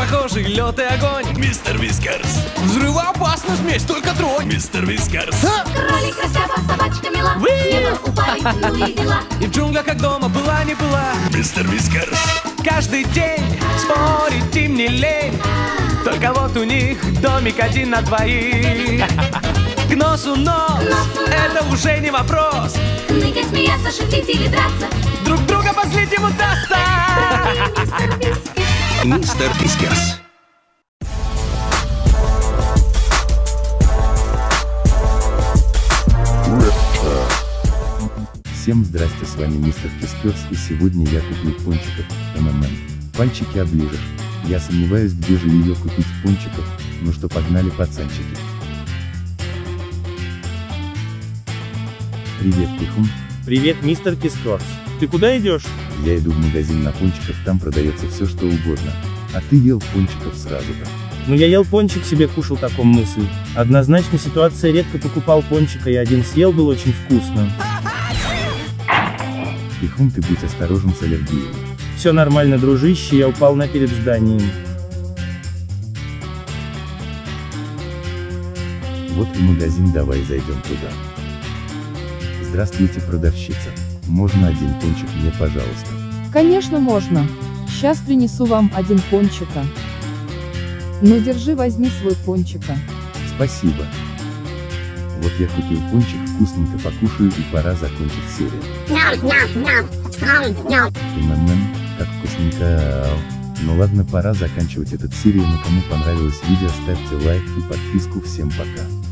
похожий лед и огонь. Мистер Вискерс. Взрывоопасна смесь, только тронь. Мистер Вискерс. Кролик растяпа, собачка мила, с неба упали ну и дела. И в джунглях, как дома, была не была. Мистер Вискерс. Каждый день спорить им не лень. Только вот у них домик один на двоих. К носу нос, это уже не вопрос. Ныкать, смеяться, шутить или драться. Друг друга позлить ему удастся. Мистер Вискерс. Всем здрасте, с вами мистер Вискерс, и сегодня я купил пончиков, пальчики оближешь. Я сомневаюсь, где же ее купить пончиков, ну что, погнали, пацанчики. Привет, Пихун. Привет, мистер Вискерс. Ты куда идешь? Я иду в магазин на пончиков, там продается все что угодно. А ты ел пончиков сразу-то? Ну я ел пончик, себе кушал, таком мысль. Однозначно ситуация, редко покупал пончика, и один съел, был очень вкусно. Пихун, ты будь осторожен с аллергией. Все нормально, дружище, я упал на перед зданием. Вот и магазин, давай зайдем туда. Здравствуйте, продавщица. Можно один пончик мне, пожалуйста? Конечно, можно. Сейчас принесу вам один пончика. Ну держи, возьми свой пончика. Спасибо. Вот я купил пончик, вкусненько покушаю, и пора закончить серию. Как вкусненько. Ну ладно, пора заканчивать эту серию, но кому понравилось видео, ставьте лайк и подписку. Всем пока.